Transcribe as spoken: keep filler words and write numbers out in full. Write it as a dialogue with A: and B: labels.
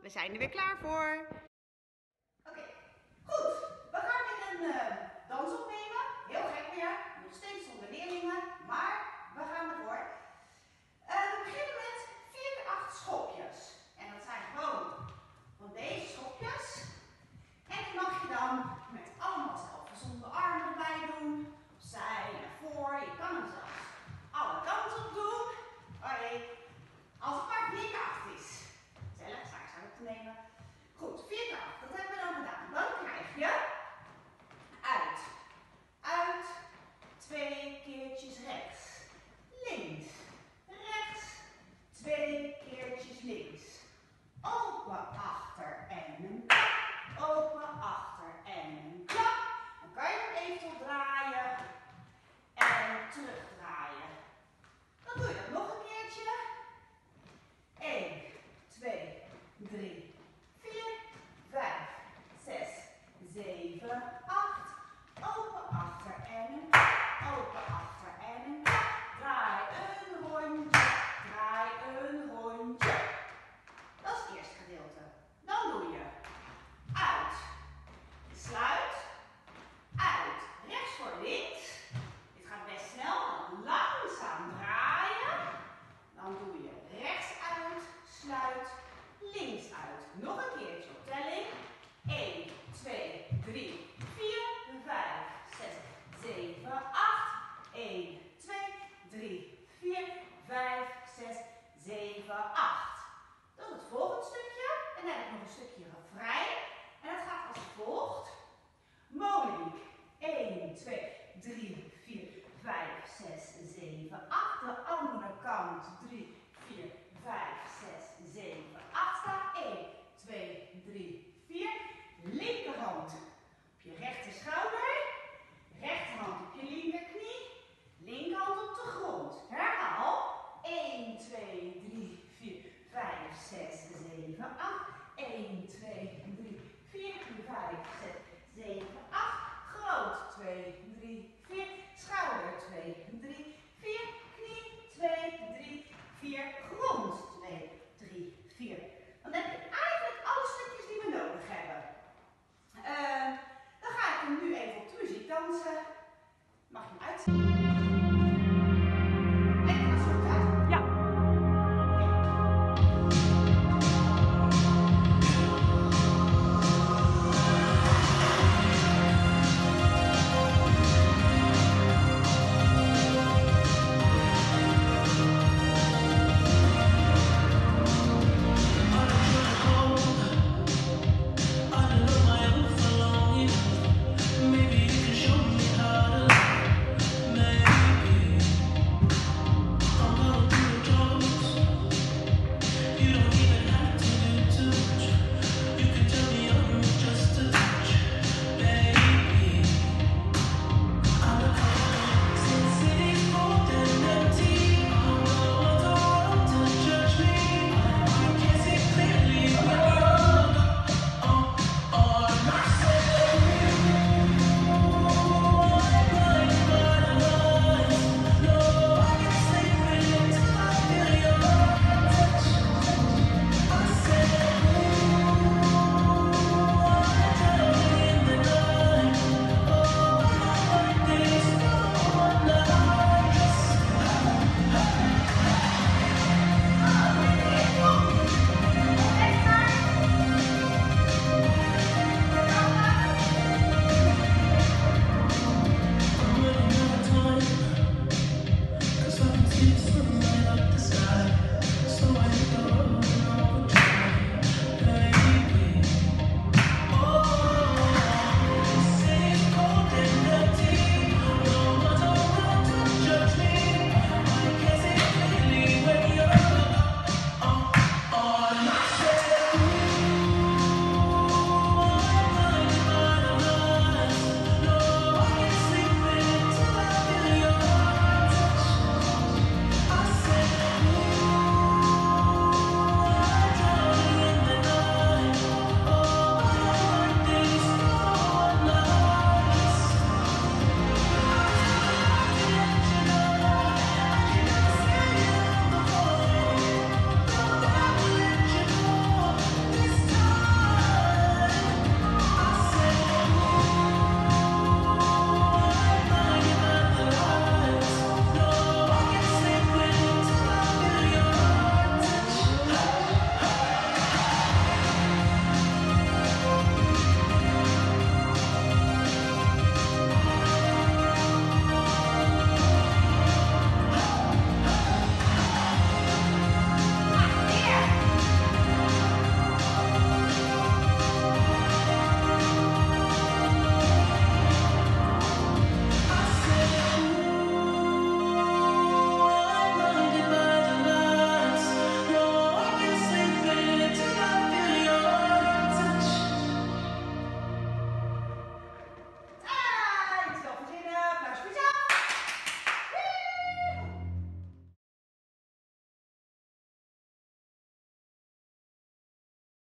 A: We zijn er weer klaar voor.
B: Oké, okay, goed. We gaan weer een uh, dans opnemen. Heel gek weer. Nog steeds zonder leerlingen, maar we gaan ervoor. Uh, we beginnen met vier keer acht schopjes. En dat zijn gewoon van deze schopjes. En die mag je dan met allemaal zelfgezonde armen erbij doen. Opzij, naar voor. Je kan hem zelfs alle kanten op doen. Allee, als het maar vier keer acht is. Gezellig, sta ik zo op te nemen. Goed, vier keer acht, dat hebben we dan gedaan. Dan krijg je uit, uit, twee keertjes rechts, links, rechts, twee keertjes links. Open, achter en een klap, open, achter en een klap. Dan kan je hem even draaien en terugdraaien. Dan doe je dat nog een keertje. één, twee, drie, vier, vijf, zes, zeven, acht. Open, achter en een klap. Open, achter en een klap. Draai een rondje. Draai een rondje. Dat is het eerste gedeelte. Dan doe je uit. Sluit. Uit. Rechts voor links. Dit gaat best snel. Dan langzaam draaien. Dan doe je rechts uit. Sluit. Links uit. Nog een keertje op telling. één, twee, drie, vier, vijf, zes, zeven, acht. één, twee, drie, vier, vijf, zes, zeven, acht. Dat is het volgende stukje. En dan heb ik nog een stukje refrein. En dat gaat als volgt. Monique. één, twee, drie, vier, vijf, zes, zeven, acht. De andere kant. drie, vier, vijf, zes, zeven, acht. Sta. één, twee, drie, vier. Linkerhand op je rechter schouder. Rechterhand op je linkerknie. Linkerhand op de grond. Herhaal. één, twee, drie, vier, vijf, zes, zeven, acht. één, twee, drie, vier, vijf, zes, zeven, acht. Groot. twee, drie, vier. Schouder. twee, drie, vier. Knie. twee, drie, vier. Grond. twee, drie, vier. Dan heb je eigenlijk alle stukjes die we nodig hebben. Uh, dan ga ik hem nu even op de muziek dansen. Mag je hem uitzien?